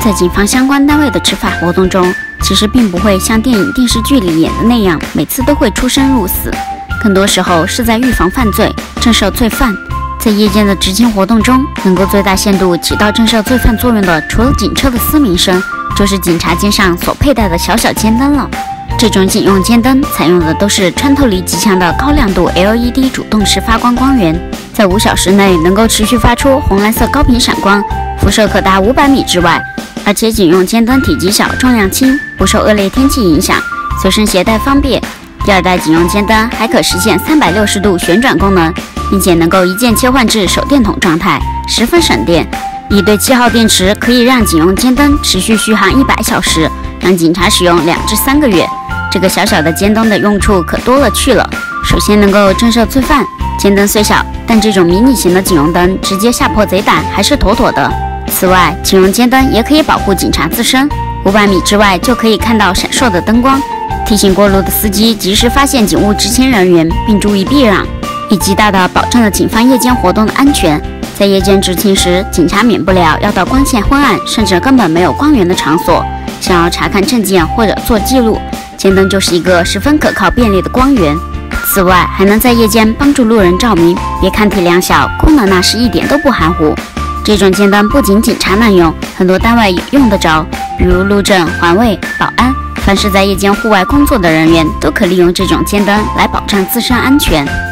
在警方相关单位的执法活动中，其实并不会像电影、电视剧里演的那样，每次都会出生入死，更多时候是在预防犯罪、震慑罪犯。在夜间的执勤活动中，能够最大限度起到震慑罪犯作用的，除了警车的嘶鸣声，就是警察肩上所佩戴的小小尖灯了。这种警用尖灯采用的都是穿透力极强的高亮度 LED 主动式发光光源，在5小时内能够持续发出红蓝色高频闪光，辐射可达500米之外。而且警用尖灯体积小、重量轻，不受恶劣天气影响，随身携带方便。第2代警用尖灯还可实现360度旋转功能，并且能够一键切换至手电筒状态，十分省电。1对7号电池可以让警用尖灯持续续航100小时，让警察使用2至3个月。这个小小的尖灯的用处可多了去了。首先能够震慑罪犯，尖灯虽小，但这种迷你型的警用灯直接吓破贼胆还是妥妥的。此外，警用尖灯也可以保护警察自身，500米之外就可以看到闪烁的灯光，提醒过路的司机及时发现警务执勤人员，并注意避让，以极大地保证了警方夜间活动的安全。在夜间执勤时，警察免不了要到光线昏暗甚至根本没有光源的场所，想要查看证件或者做记录，尖灯就是一个十分可靠便利的光源。此外，还能在夜间帮助路人照明，别看体量小，功能那是一点都不含糊。这种尖灯不仅警察能用，很多单位也用得着，比如路政、环卫、保安，凡是在夜间户外工作的人员都可利用这种尖灯来保障自身安全。